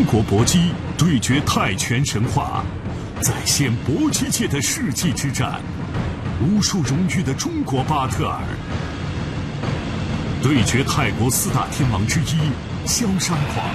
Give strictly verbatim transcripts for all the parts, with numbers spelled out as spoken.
国搏击对决泰拳神话，再现搏击界的世纪之战，无数荣誉的中国巴特尔对决泰国四大天王之一萧杀狂。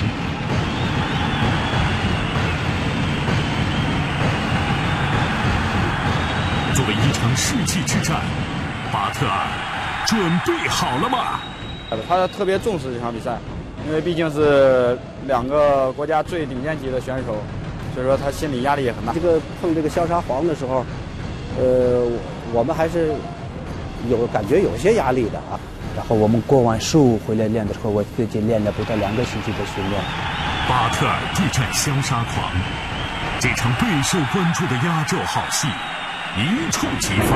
作为一场世纪之战，巴特尔准备好了吗？ 他特别重视这场比赛，因为毕竟是两个国家最顶尖级的选手，所以说他心理压力也很大。 这个碰这个萧杀狂的时候，呃，我们还是有感觉有些压力的啊。然后我们过完十五回来练的时候，我自己练了不到两个星期的训练。 巴特尔对战萧杀狂，这场备受关注的压轴好戏一触即发。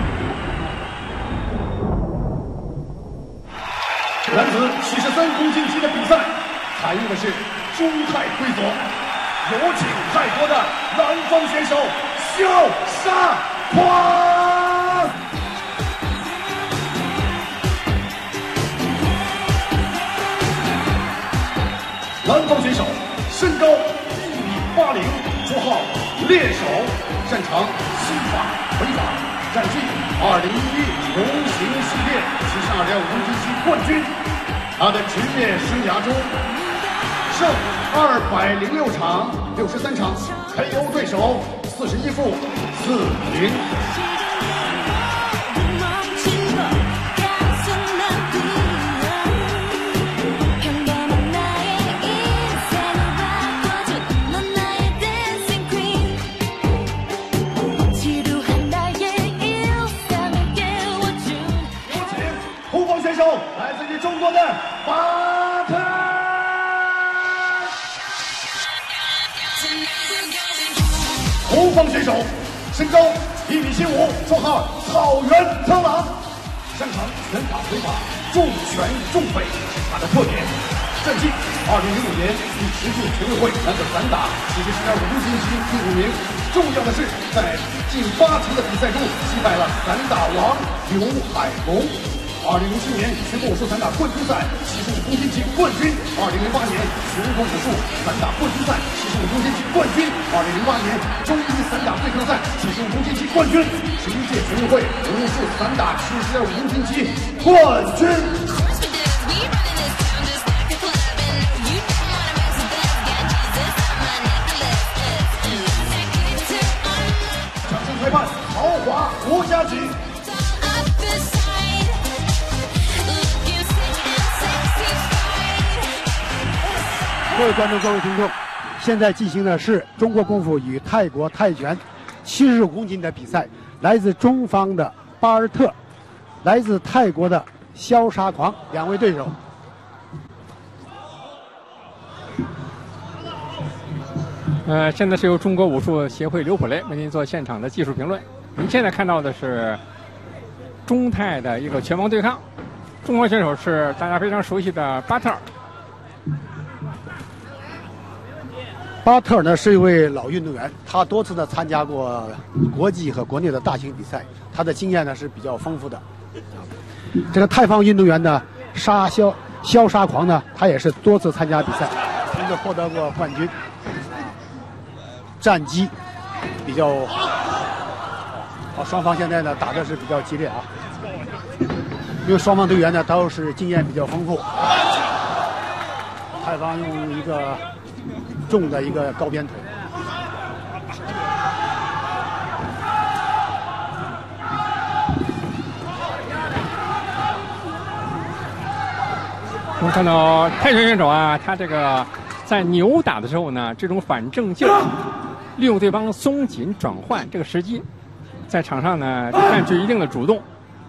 男子七十三公斤级的比赛，采用的是中泰规则。有请泰国的南方选手萧杀狂。南方选手身高一米八零，绰号猎手，擅长西法、回法，战绩二零一一龙行系列七十二点五公斤级冠军。他的职业生涯中，胜二百零六场，六十三场 K O 对手，四十一负四零。来自于中国的巴特尔，红方选手身高一米七五，绰号草原特狼，擅长拳打回法，重拳重背是他的特点。战绩二零零五年第十届全运会男子散打七十七点五公斤级第五名。重要的是，在近八强的比赛中击败了散打王刘海龙。二零零七年全国武术散打冠军赛七十五公斤级冠军，二零零八年全国武术散打冠军赛七十五公斤级冠军，二零零八年中医散打对抗赛七十五公斤级冠军，十一届全运会武术散打七十点五公斤级冠军。掌声裁判豪华国家级。 各位观众、各位听众，现在进行的是中国功夫与泰国泰拳七十五公斤的比赛，来自中方的巴尔特，来自泰国的萧杀狂，两位对手。 呃，现在是由中国武术协会刘普雷为您做现场的技术评论。您现在看到的是中泰的一个拳王对抗，中国选手是大家非常熟悉的巴特尔。 巴特尔呢是一位老运动员，他多次的参加过国际和国内的大型比赛，他的经验呢是比较丰富的。这个泰方运动员呢，杀萧萧杀狂呢，他也是多次参加比赛，曾经获得过冠军，战绩比较好。双方现在呢打的是比较激烈啊，因为双方队员呢都是经验比较丰富。泰方用一个重的一个高鞭腿， 我们看到泰拳选手啊，他这个在扭打的时候呢，这种反正劲儿，利用对方松紧转换这个时机，在场上呢占据一定的主动。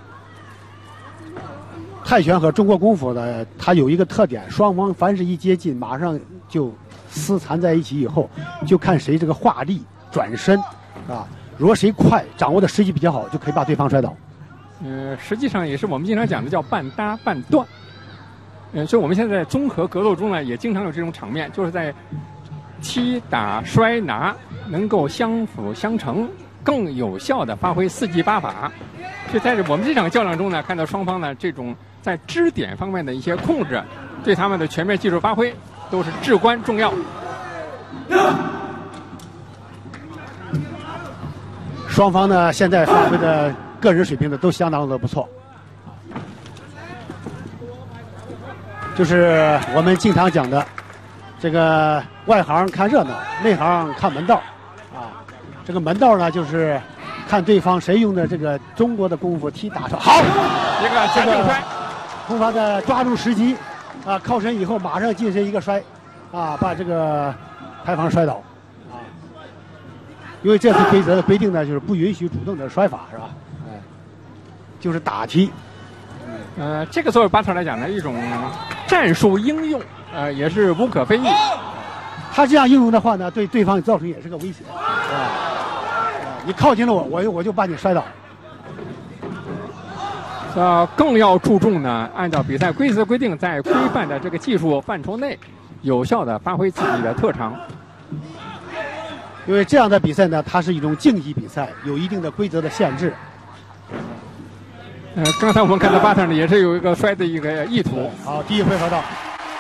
泰拳和中国功夫呢，它有一个特点，双方凡是一接近，马上就厮缠在一起，以后就看谁这个化力转身啊，如果谁快，掌握的时机比较好，就可以把对方摔倒。 呃，实际上也是我们经常讲的叫半搭半断。嗯，所以我们现在在综合格斗中呢，也经常有这种场面，就是在踢打摔拿能够相辅相成，更有效的发挥四技八法。所以在我们这场较量中呢，看到双方呢这种在支点方面的一些控制，对他们的全面技术发挥都是至关重要。 双方呢，现在发挥的个人水平呢都相当的不错，就是我们经常讲的，这个外行看热闹，内行看门道，啊，这个门道呢就是看对方谁用的这个中国的功夫踢打出好， 一个假正摔， 红方的抓住时机，啊，靠身以后马上近身一个摔，啊，把这个台方摔倒。因为这次规则的规定呢，就是不允许主动的摔法，是吧？哎，就是打踢。 呃，这个作为巴特来讲呢，一种战术应用，呃，也是无可非议。 他这样应用的话呢，对对方造成也是个威胁，是吧？你靠近了我，我我就把你摔倒。 呃，更要注重呢，按照比赛规则规定，在规范的这个技术范畴内，有效的发挥自己的特长。 因为这样的比赛呢，它是一种竞技比赛，有一定的规则的限制。 呃，刚才我们看到巴特呢，也是有一个摔的一个意图。 好，第一回合到。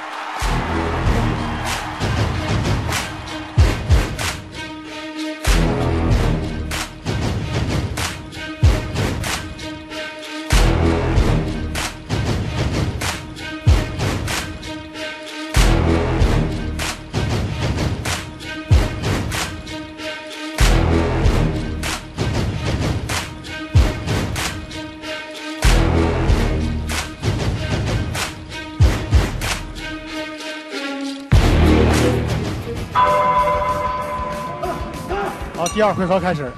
好，第二回合开始。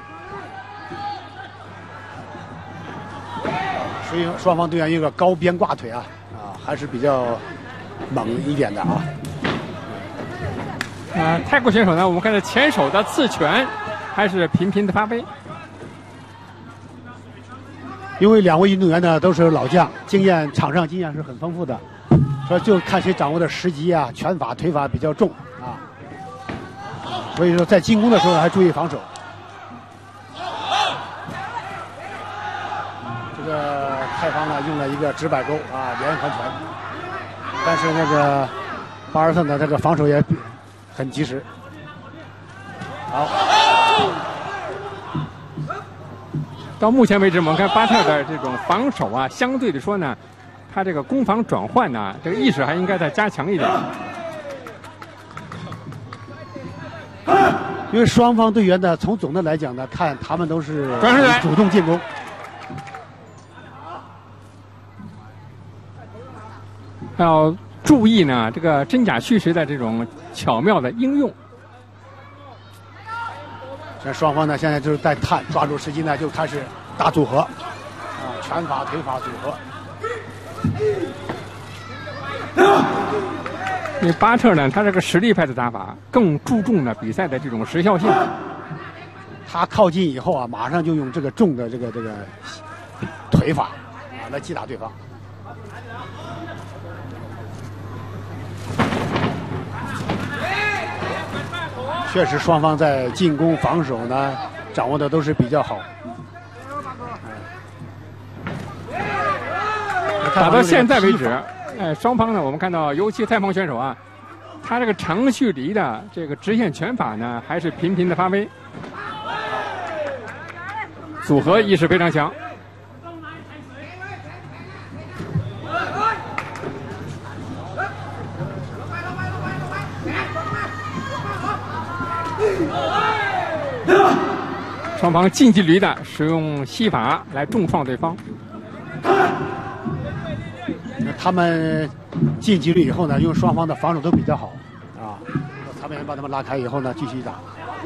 所以双方队员一个高边挂腿啊，啊，还是比较猛一点的啊。 呃，泰国选手呢，我们看到前手的刺拳还是频频的发威。 因为两位运动员呢都是老将，经验场上经验是很丰富的，所以就看谁掌握的时机啊，拳法、腿法比较重啊。所以说在进攻的时候还注意防守。这个泰方呢用了一个直摆钩啊，连环拳，但是那个巴尔特呢这个防守也很及时。好。 到目前为止，我们看巴特的这种防守啊，相对的说呢，他这个攻防转换呢，这个意识还应该再加强一点。 因为双方队员呢，从总的来讲呢，看他们都是主动进攻。 要注意呢，这个真假虚实的这种巧妙的应用。 这双方呢，现在就是在探，抓住时机呢，就开始打组合，啊，拳法、腿法组合。 因为巴特呢，他这个实力派的打法更注重呢比赛的这种时效性。 他靠近以后啊，马上就用这个重的这个这个腿法啊来击打对方。确实，双方在进攻、防守呢掌握的都是比较好。 打到现在为止，哎，双方呢，我们看到，尤其泰方选手啊，他这个长距离的这个直线拳法呢，还是频频的发威，组合意识非常强。双方近距离的使用膝法来重创对方。 他们近距离以后呢，用双方的防守都比较好啊。他们把他们拉开以后呢，继续打。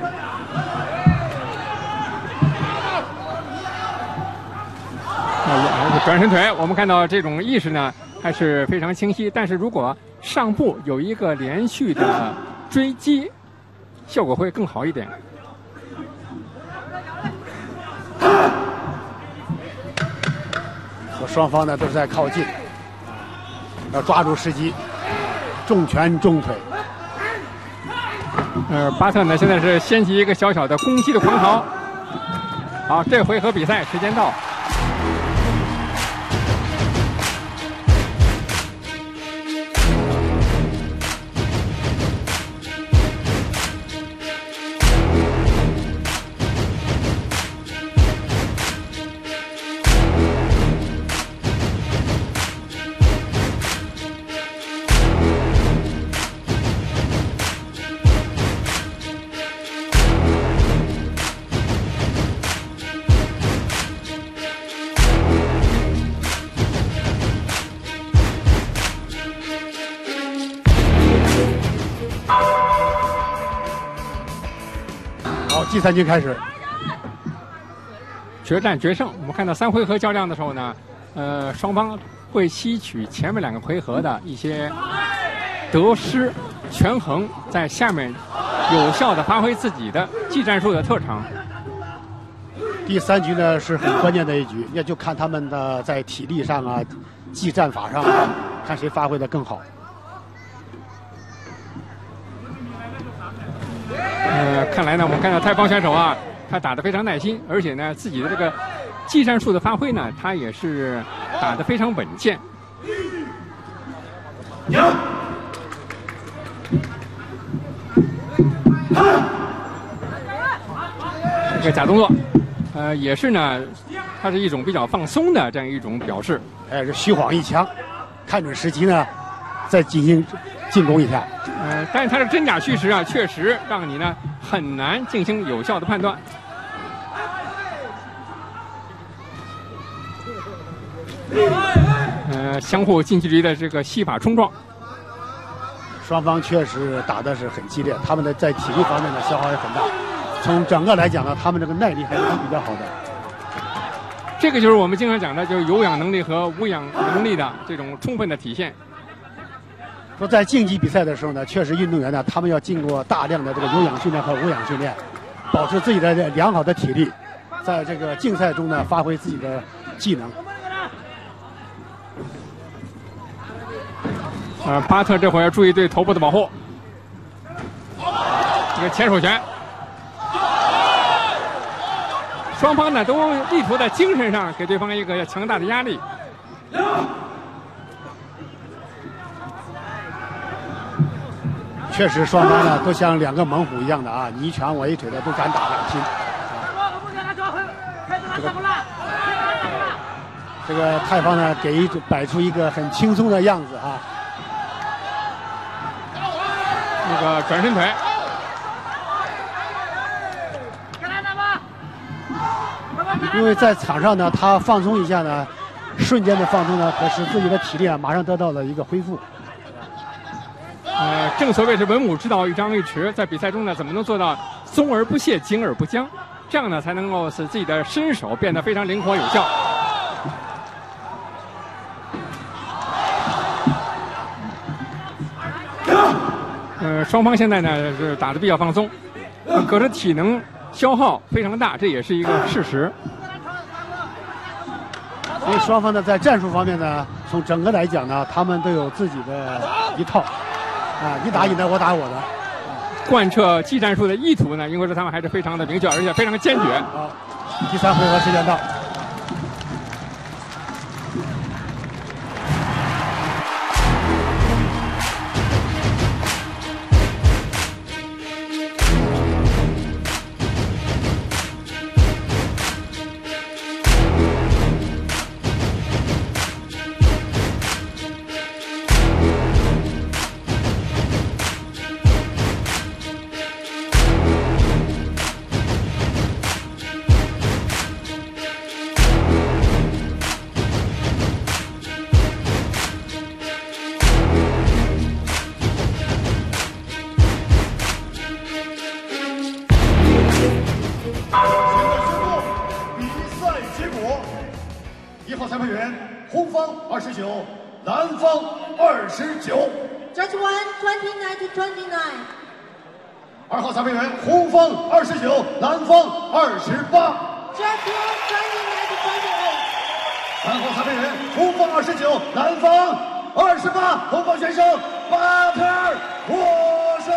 啊，转身腿，我们看到这种意识呢还是非常清晰。但是如果上部有一个连续的追击，效果会更好一点。 双方呢都是在靠近，要抓住时机，重拳重腿。 呃，巴特呢现在是掀起一个小小的攻击的狂潮。好，这回合比赛时间到。 第三局开始， 决战决胜。我们看到三回合较量的时候呢，呃，双方会吸取前面两个回合的一些得失权衡，在下面有效的发挥自己的技战术的特长。 第三局呢是很关键的一局，也就看他们的在体力上啊、技战法上啊，看谁发挥的更好。 呃，看来呢，我们看到泰邦选手啊，他打得非常耐心，而且呢，自己的这个技战术的发挥呢，他也是打得非常稳健。这个假动作，呃，也是呢，它是一种比较放松的这样一种表示。 哎，是虚晃一枪，看准时机呢，再进行进攻一下。 呃，但是它的真假虚实啊，确实让你呢很难进行有效的判断。呃，相互近距离的这个膝法冲撞， 双方确实打的是很激烈，他们的在体力方面的消耗也很大。从整个来讲呢，他们这个耐力还是比较好的。 这个就是我们经常讲的，就是有氧能力和无氧能力的这种充分的体现。 说在竞技比赛的时候呢，确实运动员呢，他们要经过大量的这个有氧训练和无氧训练，保持自己的良好的体力，在这个竞赛中呢，发挥自己的技能。 呃，巴特这会儿要注意对头部的保护。这个前手拳，双方呢都力图在精神上给对方一个强大的压力。 确实，双方呢都像两个猛虎一样的啊，你一拳我一腿的都敢打敢拼。这个这个泰方呢给一摆出一个很轻松的样子啊。 那个转身腿， 因为在场上呢，他放松一下呢，瞬间的放松呢，可使自己的体力啊马上得到了一个恢复。 呃，正所谓是文武之道一张一弛，在比赛中呢，怎么能做到松而不懈、紧而不僵？这样呢，才能够使自己的身手变得非常灵活有效。呃，双方现在呢是打得比较放松，呃、可是体能消耗非常大，这也是一个事实。 所以双方呢在战术方面呢，从整个来讲呢，他们都有自己的一套，啊，你打你的，我打我的。 贯彻技战术的意图呢，应该说他们还是非常的明确，而且非常坚决。 好，第三回合时间到。 Judge one, twenty-nine to twenty-nine. 二号裁判员，红方二十九，蓝方二十八。 Judge one, twenty-nine to twenty-eight. 三号裁判员，红方二十九，蓝方二十八，红方选手巴特尔获胜。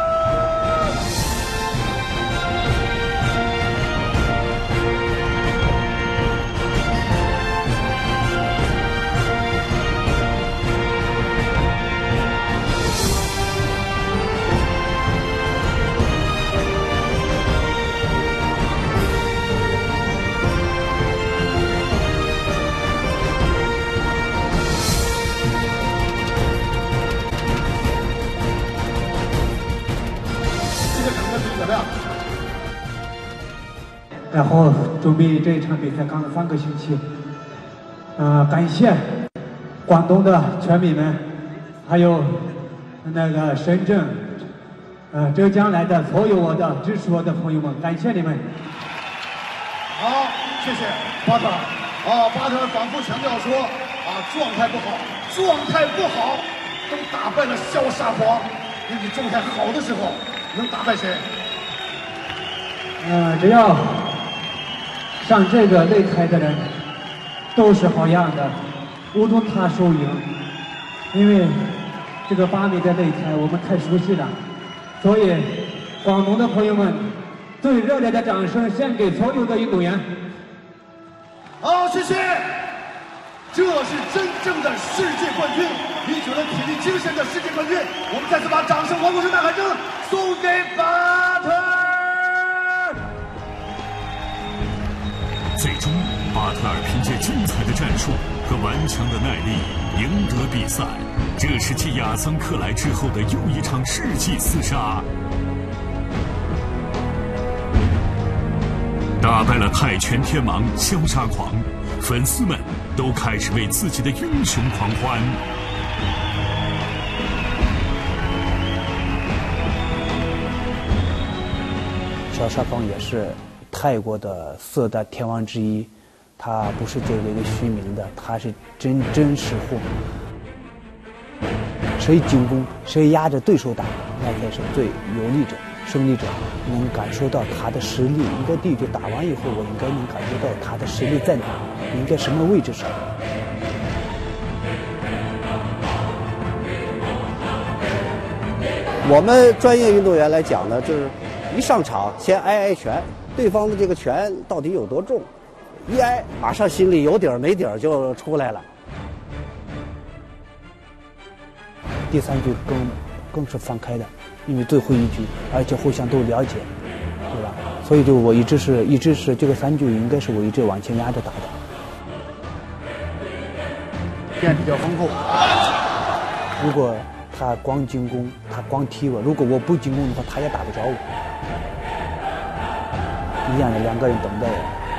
怎么样？ 然后准备这一场比赛刚了三个星期，呃，感谢广东的全民们，还有那个深圳， 呃，浙江来的所有我的支持我的朋友们，感谢你们。 好，谢谢巴特尔。啊，巴特尔反复强调说，啊，状态不好，状态不好，都打败了萧沙皇。那你状态好的时候，能打败谁？ 呃，只要上这个擂台的人都是好样的，无论他输赢，因为这个八米的擂台我们太熟悉了，所以广东的朋友们，最热烈的掌声献给所有的运动员。 好，谢谢。这是真正的世界冠军，一九的体力精神的世界冠军。我们再次把掌声、黄国声、呐喊声送给巴特尔。 最终，巴特尔凭借精彩的战术和顽强的耐力赢得比赛。这是继亚桑克莱之后的又一场世纪厮杀，打败了泰拳天王萧沙狂，粉丝们都开始为自己的英雄狂欢。 萧沙狂也是泰国的四大天王之一，他不是这个一个虚名的，他是真真实货。谁进攻，谁压着对手打，那才是最有利者、胜利者。能感受到他的实力。一个地区打完以后，我应该能感受到他的实力在哪，应该什么位置上。 我们专业运动员来讲呢，就是一上场先挨挨拳，对方的这个拳到底有多重，一挨马上心里有底儿没底儿就出来了。 第三局更更是放开的，因为最后一局，而且互相都了解，对吧？所以就我一直是一直是这个三局应该是我一直往前压着打的。 经验比较丰富。 如果他光进攻，他光踢我；如果我不进攻的话，他也打不着我。一样的，两个人等待，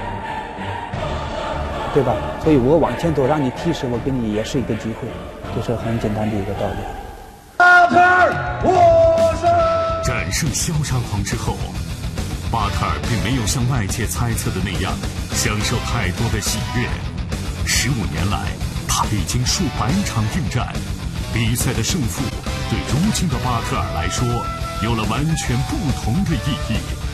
对吧？所以我往前走，让你踢时，我给你也是一个机会，这是很简单的一个道理。 巴特尔获胜。 战胜萧沙狂之后，巴特尔并没有像外界猜测的那样享受太多的喜悦。十五年来，他历经数百场应战，比赛的胜负对如今的巴特尔来说有了完全不同的意义。